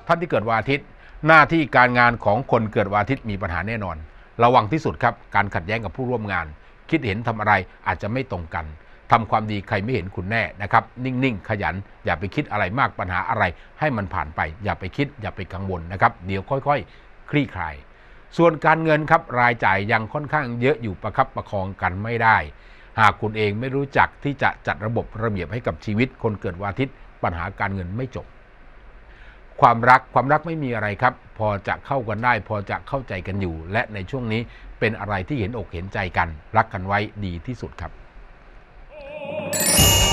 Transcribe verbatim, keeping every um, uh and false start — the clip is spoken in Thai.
ท่านที่เกิดวันอาทิตย์หน้าที่การงานของคนเกิดวันอาทิตย์มีปัญหาแน่นอนระวังที่สุดครับการขัดแย้งกับผู้ร่วมงานคิดเห็นทำอะไรอาจจะไม่ตรงกันทำความดีใครไม่เห็นคุณแน่นะครับนิ่งๆขยันอย่าไปคิดอะไรมากปัญหาอะไรให้มันผ่านไปอย่าไปคิดอย่าไปกังวลนะครับเดี๋ยวค่อยๆคลี่คลายส่วนการเงินครับรายจ่ายยังค่อนข้างเยอะอยู่ประคับประคองกันไม่ได้หากคุณเองไม่รู้จักที่จะจัดระบบระเบียบให้กับชีวิตคนเกิดวันอาทิตย์ปัญหาการเงินไม่จบความรักความรักไม่มีอะไรครับพอจะเข้ากันได้พอจะเข้าใจกันอยู่และในช่วงนี้เป็นอะไรที่เห็นอกเห็นใจกันรักกันไว้ดีที่สุดครับ